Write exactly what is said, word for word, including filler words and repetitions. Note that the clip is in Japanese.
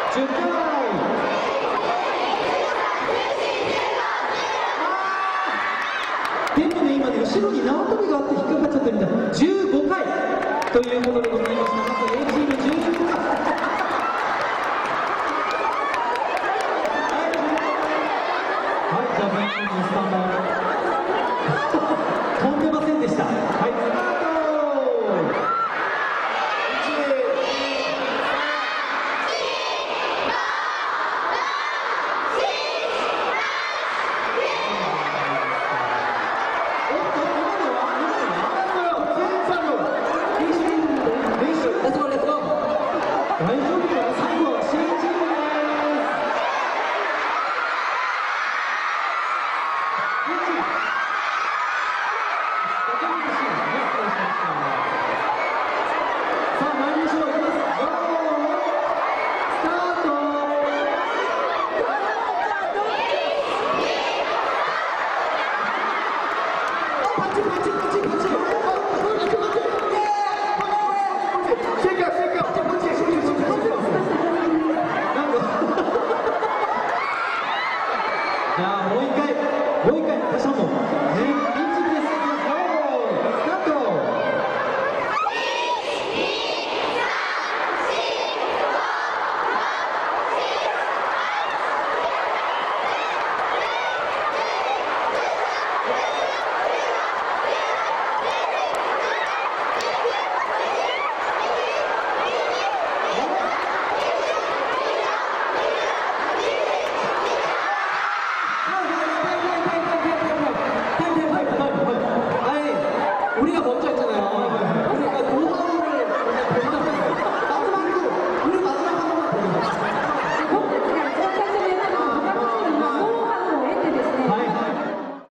じゅっかい。でもね、今ね、後ろに縄跳びがあって引っかかっちゃってるみたい。じゅうごかいということでございました。まず A チームじゅうごかい。はい、じゃあ、全員にスタンバイ。飛んでませんでした。はい、スタート。大丈夫かな、最後は C チームです。さあ参りましょう。いきます。スタート。パチパチパチパチ。じゃあもう一回、もう一回、他者も全員一致です。スタート。우리가 먼저 했잖아.